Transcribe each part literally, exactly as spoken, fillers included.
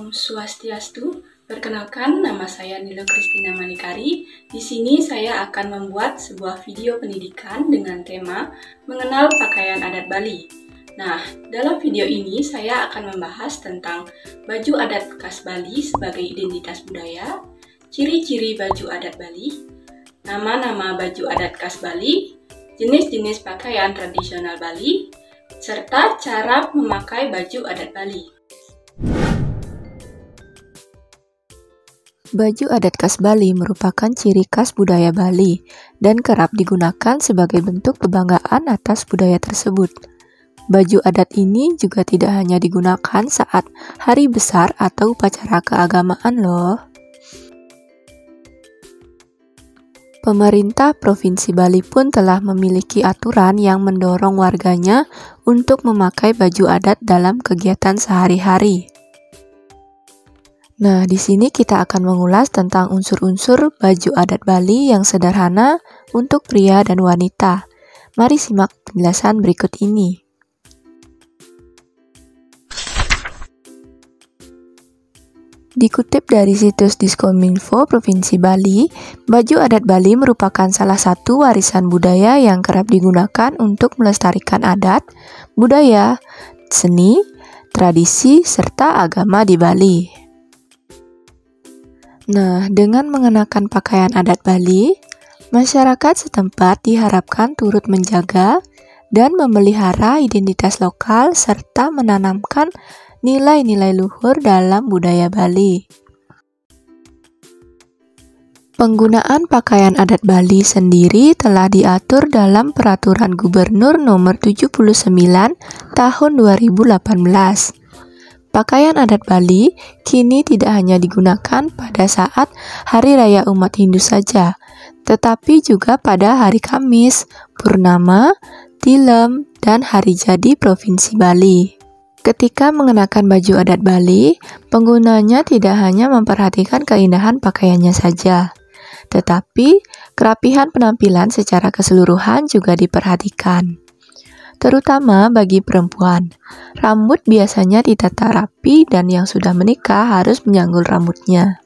Om Swastiastu. Perkenalkan, nama saya Nilo Kristina Manikari. Di sini saya akan membuat sebuah video pendidikan dengan tema mengenal pakaian adat Bali. Nah, dalam video ini saya akan membahas tentang baju adat khas Bali sebagai identitas budaya, ciri-ciri baju adat Bali, nama-nama baju adat khas Bali, jenis-jenis pakaian tradisional Bali, serta cara memakai baju adat Bali. Baju adat khas Bali merupakan ciri khas budaya Bali dan kerap digunakan sebagai bentuk kebanggaan atas budaya tersebut. Baju adat ini juga tidak hanya digunakan saat hari besar atau upacara keagamaan loh. Pemerintah Provinsi Bali pun telah memiliki aturan yang mendorong warganya untuk memakai baju adat dalam kegiatan sehari-hari. Nah, di sini kita akan mengulas tentang unsur-unsur baju adat Bali yang sederhana untuk pria dan wanita. Mari simak penjelasan berikut ini. Dikutip dari situs Diskominfo Provinsi Bali, baju adat Bali merupakan salah satu warisan budaya yang kerap digunakan untuk melestarikan adat, budaya, seni, tradisi, serta agama di Bali. Nah, dengan mengenakan pakaian adat Bali, masyarakat setempat diharapkan turut menjaga dan memelihara identitas lokal serta menanamkan nilai-nilai luhur dalam budaya Bali. Penggunaan pakaian adat Bali sendiri telah diatur dalam Peraturan Gubernur Nomor tujuh puluh sembilan Tahun dua ribu delapan belas. Pakaian adat Bali kini tidak hanya digunakan pada saat Hari Raya Umat Hindu saja, tetapi juga pada hari Kamis, Purnama, Tilem, dan Hari Jadi Provinsi Bali. Ketika mengenakan baju adat Bali, penggunanya tidak hanya memperhatikan keindahan pakaiannya saja, tetapi kerapihan penampilan secara keseluruhan juga diperhatikan. Terutama bagi perempuan, rambut biasanya ditata rapi dan yang sudah menikah harus menyanggul rambutnya.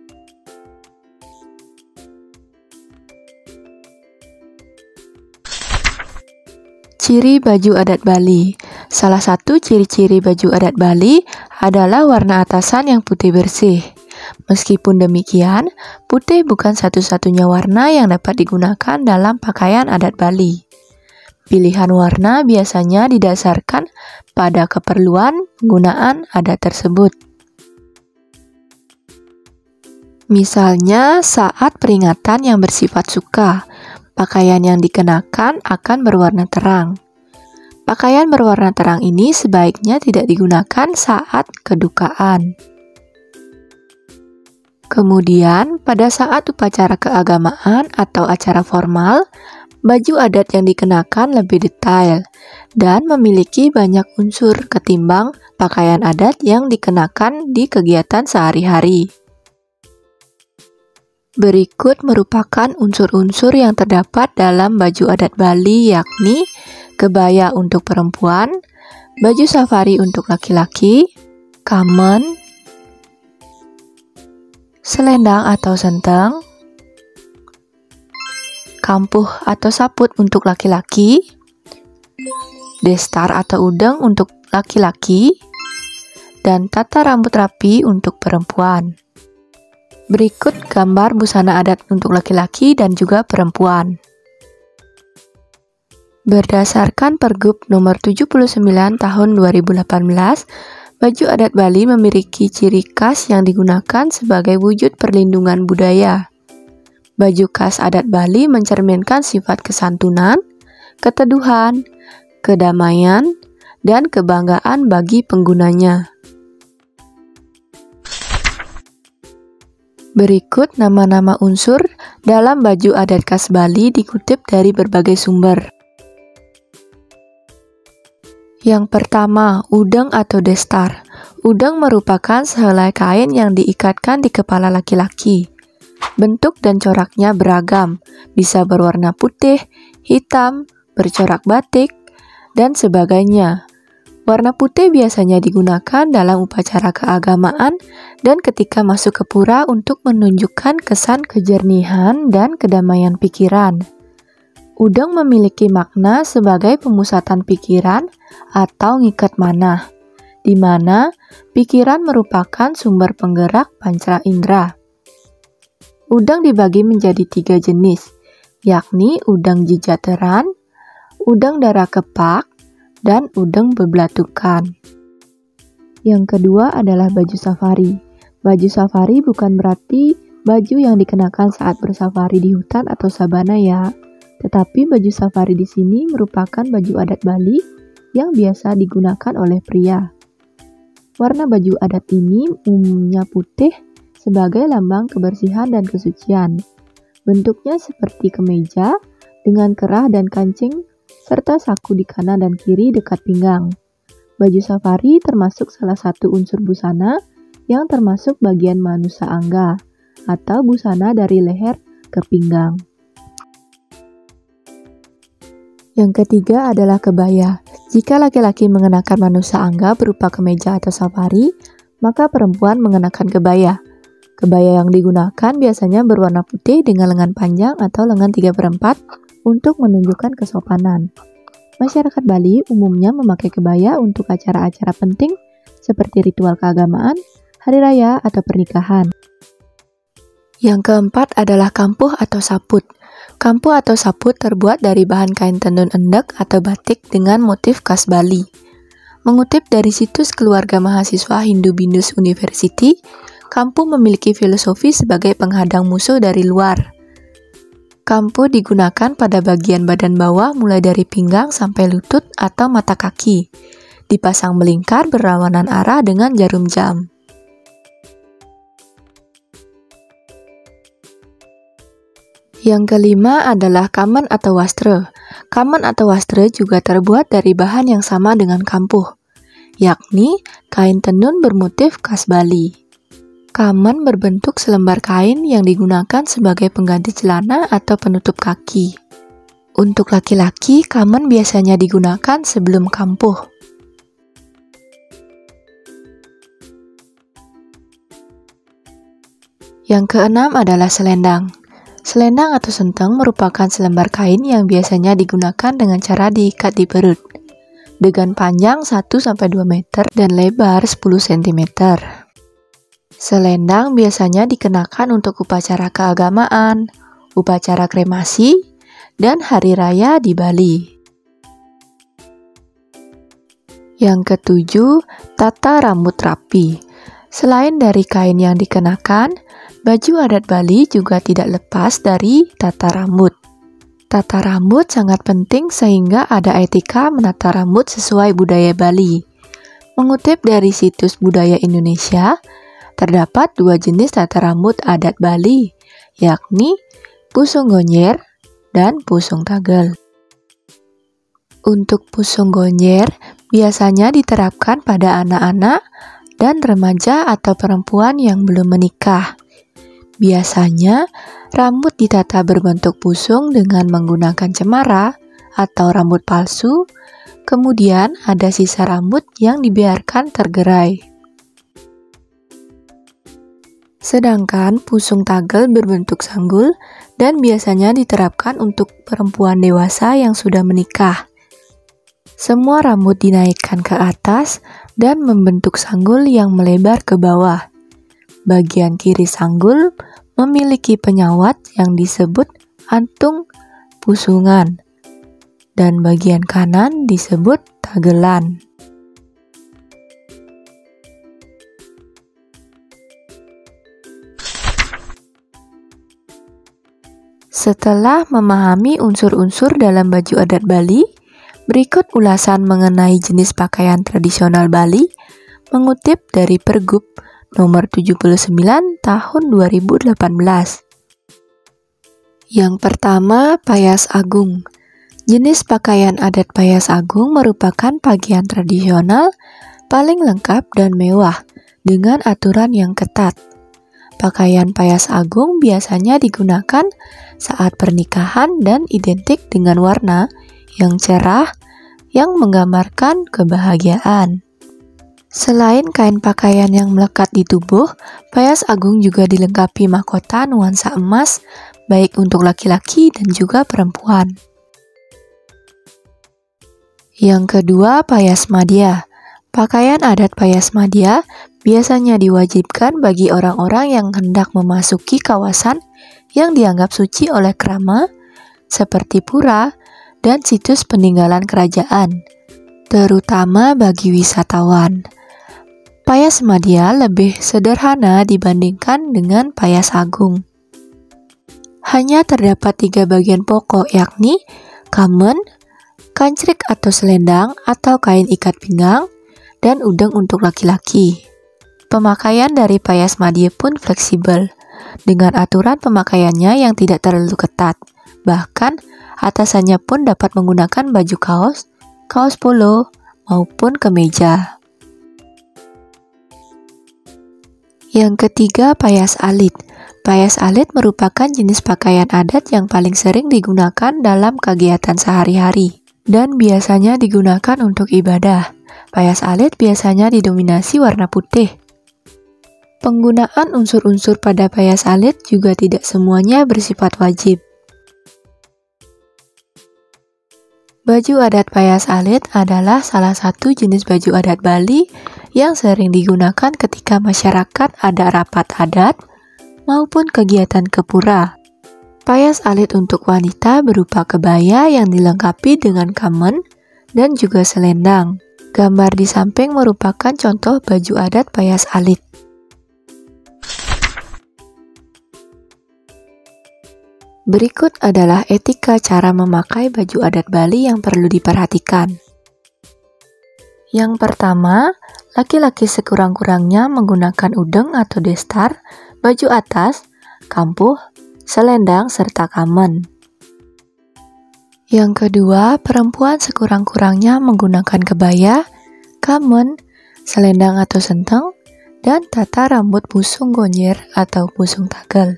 Ciri baju adat Bali. Salah satu ciri-ciri baju adat Bali adalah warna atasan yang putih bersih. Meskipun demikian, putih bukan satu-satunya warna yang dapat digunakan dalam pakaian adat Bali. Pilihan warna biasanya didasarkan pada keperluan penggunaan adat tersebut. Misalnya, saat peringatan yang bersifat suka, pakaian yang dikenakan akan berwarna terang. Pakaian berwarna terang ini sebaiknya tidak digunakan saat kedukaan. Kemudian, pada saat upacara keagamaan atau acara formal, baju adat yang dikenakan lebih detail dan memiliki banyak unsur ketimbang pakaian adat yang dikenakan di kegiatan sehari-hari. Berikut merupakan unsur-unsur yang terdapat dalam baju adat Bali, yakni kebaya untuk perempuan, baju safari untuk laki-laki, kamen, selendang atau senteng, kampuh atau saput untuk laki-laki, destar atau udeng untuk laki-laki, dan tata rambut rapi untuk perempuan. Berikut gambar busana adat untuk laki-laki dan juga perempuan. Berdasarkan Pergub Nomor tujuh puluh sembilan Tahun dua ribu delapan belas, baju adat Bali memiliki ciri khas yang digunakan sebagai wujud perlindungan budaya. Baju khas adat Bali mencerminkan sifat kesantunan, keteduhan, kedamaian, dan kebanggaan bagi penggunanya. Berikut nama-nama unsur dalam baju adat khas Bali dikutip dari berbagai sumber. Yang pertama, udeng atau destar. Udeng merupakan sehelai kain yang diikatkan di kepala laki-laki. Bentuk dan coraknya beragam, bisa berwarna putih, hitam, bercorak batik, dan sebagainya. Warna putih biasanya digunakan dalam upacara keagamaan dan ketika masuk ke pura untuk menunjukkan kesan kejernihan dan kedamaian pikiran. Udang memiliki makna sebagai pemusatan pikiran atau ngikat manah, di mana pikiran merupakan sumber penggerak panca indera. Udang dibagi menjadi tiga jenis, yakni udang jijateran, udang darah kepak, dan udang bebelatukan. Yang kedua adalah baju safari. Baju safari bukan berarti baju yang dikenakan saat bersafari di hutan atau sabana ya, tetapi baju safari di sini merupakan baju adat Bali yang biasa digunakan oleh pria. Warna baju adat ini umumnya putih sebagai lambang kebersihan dan kesucian. Bentuknya seperti kemeja dengan kerah dan kancing serta saku di kanan dan kiri dekat pinggang. Baju safari termasuk salah satu unsur busana yang termasuk bagian manusa angga atau busana dari leher ke pinggang. Yang ketiga adalah kebaya. Jika laki-laki mengenakan manusa angga berupa kemeja atau safari, maka perempuan mengenakan kebaya. Kebaya yang digunakan biasanya berwarna putih dengan lengan panjang atau lengan tiga per empat untuk menunjukkan kesopanan. Masyarakat Bali umumnya memakai kebaya untuk acara-acara penting seperti ritual keagamaan, hari raya, atau pernikahan. Yang keempat adalah kampuh atau saput. Kampuh atau saput terbuat dari bahan kain tenun endek atau batik dengan motif khas Bali. Mengutip dari situs keluarga mahasiswa Hindu Binus University, kampuh memiliki filosofi sebagai penghadang musuh dari luar. Kampuh digunakan pada bagian badan bawah mulai dari pinggang sampai lutut atau mata kaki. Dipasang melingkar berlawanan arah dengan jarum jam. Yang kelima adalah kaman atau wastra. Kaman atau wastra juga terbuat dari bahan yang sama dengan kampuh, yakni kain tenun bermotif khas Bali. Kaman berbentuk selembar kain yang digunakan sebagai pengganti celana atau penutup kaki. Untuk laki-laki, kaman biasanya digunakan sebelum kampuh. Yang keenam adalah selendang. Selendang atau senteng merupakan selembar kain yang biasanya digunakan dengan cara diikat di perut, dengan panjang satu sampai dua meter dan lebar sepuluh sentimeter. Selendang biasanya dikenakan untuk upacara keagamaan, upacara kremasi, dan hari raya di Bali. Yang ketujuh, tata rambut rapi. Selain dari kain yang dikenakan, baju adat Bali juga tidak lepas dari tata rambut. Tata rambut sangat penting sehingga ada etika menata rambut sesuai budaya Bali. Mengutip dari situs Budaya Indonesia, terdapat dua jenis tata rambut adat Bali, yakni pusung gonyer dan pusung tagel. Untuk pusung gonyer biasanya diterapkan pada anak-anak dan remaja atau perempuan yang belum menikah. Biasanya, rambut ditata berbentuk pusung dengan menggunakan cemara atau rambut palsu, kemudian ada sisa rambut yang dibiarkan tergerai. Sedangkan pusung tagel berbentuk sanggul dan biasanya diterapkan untuk perempuan dewasa yang sudah menikah. Semua rambut dinaikkan ke atas dan membentuk sanggul yang melebar ke bawah. Bagian kiri sanggul memiliki penyawat yang disebut antung pusungan dan bagian kanan disebut tagelan. Setelah memahami unsur-unsur dalam baju adat Bali, berikut ulasan mengenai jenis pakaian tradisional Bali mengutip dari Pergub nomor tujuh puluh sembilan tahun dua ribu delapan belas. Yang pertama, payas agung. Jenis pakaian adat payas agung merupakan pakaian tradisional paling lengkap dan mewah dengan aturan yang ketat. Pakaian payas agung biasanya digunakan saat pernikahan dan identik dengan warna yang cerah yang menggambarkan kebahagiaan. Selain kain pakaian yang melekat di tubuh, payas agung juga dilengkapi mahkota nuansa emas, baik untuk laki-laki dan juga perempuan. Yang kedua, payas madya. Pakaian adat payas madya biasanya diwajibkan bagi orang-orang yang hendak memasuki kawasan yang dianggap suci oleh krama, seperti pura dan situs peninggalan kerajaan, terutama bagi wisatawan. Payas madya lebih sederhana dibandingkan dengan payas agung. Hanya terdapat tiga bagian pokok, yakni kamen, kancrik atau selendang atau kain ikat pinggang, dan udeng untuk laki-laki. Pemakaian dari payas madya pun fleksibel, dengan aturan pemakaiannya yang tidak terlalu ketat. Bahkan, atasannya pun dapat menggunakan baju kaos, kaos polo, maupun kemeja. Yang ketiga, payas alit. Payas alit merupakan jenis pakaian adat yang paling sering digunakan dalam kegiatan sehari-hari dan biasanya digunakan untuk ibadah. Payas alit biasanya didominasi warna putih. Penggunaan unsur-unsur pada payas alit juga tidak semuanya bersifat wajib. Baju adat payas alit adalah salah satu jenis baju adat Bali yang sering digunakan ketika masyarakat ada rapat adat maupun kegiatan ke pura. Payas alit untuk wanita berupa kebaya yang dilengkapi dengan kamen dan juga selendang. Gambar di samping merupakan contoh baju adat payas alit. Berikut adalah etika cara memakai baju adat Bali yang perlu diperhatikan. Yang pertama, laki-laki sekurang-kurangnya menggunakan udeng atau destar, baju atas, kampuh, selendang, serta kamen. Yang kedua, perempuan sekurang-kurangnya menggunakan kebaya, kamen, selendang atau senteng, dan tata rambut busung gonjer atau busung tagel.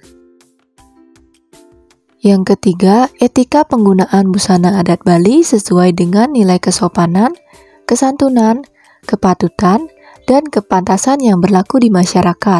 Yang ketiga, etika penggunaan busana adat Bali sesuai dengan nilai kesopanan, kesantunan, kepatutan, dan kepantasan yang berlaku di masyarakat.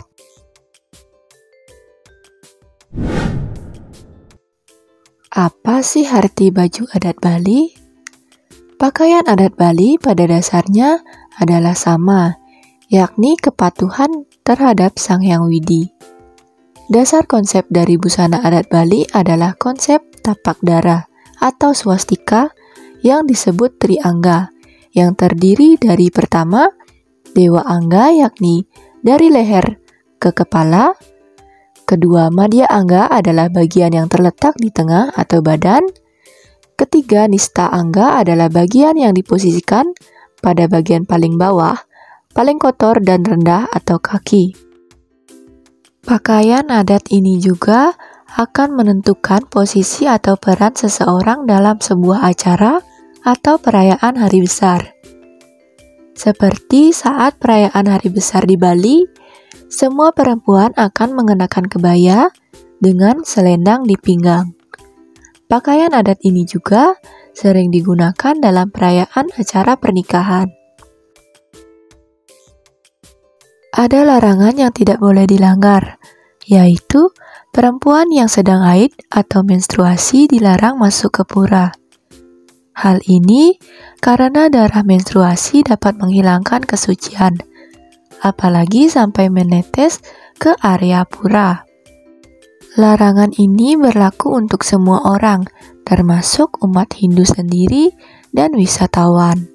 Apa sih arti baju adat Bali? Pakaian adat Bali pada dasarnya adalah sama, yakni kepatuhan terhadap Sang Hyang Widi. Dasar konsep dari busana adat Bali adalah konsep tapak dara atau swastika yang disebut Triangga, yang terdiri dari pertama, Dewa Angga yakni dari leher ke kepala, kedua Madya Angga adalah bagian yang terletak di tengah atau badan, ketiga Nista Angga adalah bagian yang diposisikan pada bagian paling bawah, paling kotor dan rendah atau kaki. Pakaian adat ini juga akan menentukan posisi atau peran seseorang dalam sebuah acara atau perayaan hari besar. Seperti saat perayaan hari besar di Bali, semua perempuan akan mengenakan kebaya dengan selendang di pinggang. Pakaian adat ini juga sering digunakan dalam perayaan acara pernikahan. Ada larangan yang tidak boleh dilanggar, yaitu perempuan yang sedang haid atau menstruasi dilarang masuk ke pura. Hal ini karena darah menstruasi dapat menghilangkan kesucian, apalagi sampai menetes ke area pura. Larangan ini berlaku untuk semua orang, termasuk umat Hindu sendiri dan wisatawan.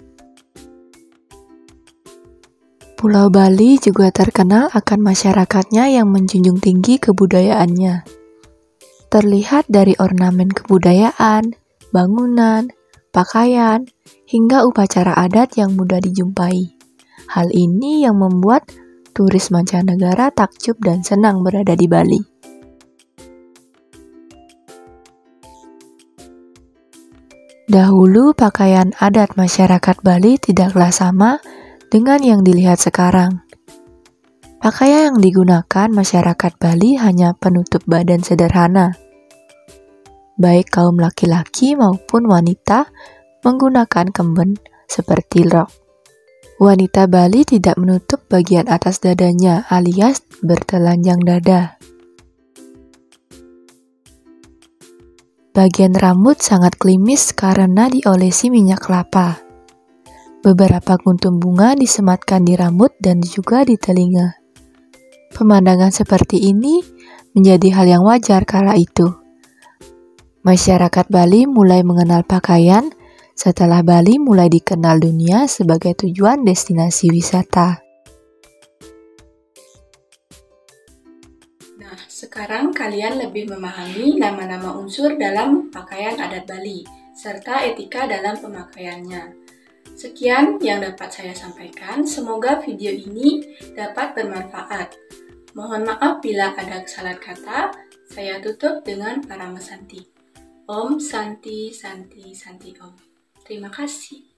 Pulau Bali juga terkenal akan masyarakatnya yang menjunjung tinggi kebudayaannya. Terlihat dari ornamen kebudayaan, bangunan, pakaian, hingga upacara adat yang mudah dijumpai. Hal ini yang membuat turis mancanegara takjub dan senang berada di Bali. Dahulu pakaian adat masyarakat Bali tidaklah sama dengan yang dilihat sekarang. Pakaian yang digunakan masyarakat Bali hanya penutup badan sederhana. Baik kaum laki-laki maupun wanita menggunakan kemben seperti rok. Wanita Bali tidak menutup bagian atas dadanya alias bertelanjang dada. Bagian rambut sangat klimis karena diolesi minyak kelapa. Beberapa kuntum bunga disematkan di rambut dan juga di telinga. Pemandangan seperti ini menjadi hal yang wajar kala itu. Masyarakat Bali mulai mengenal pakaian setelah Bali mulai dikenal dunia sebagai tujuan destinasi wisata. Nah, sekarang kalian lebih memahami nama-nama unsur dalam pakaian adat Bali, serta etika dalam pemakaiannya. Sekian yang dapat saya sampaikan, semoga video ini dapat bermanfaat. Mohon maaf bila ada kesalahan kata, saya tutup dengan Parama Santi. Om Santi Santi Santi Om. Terima kasih.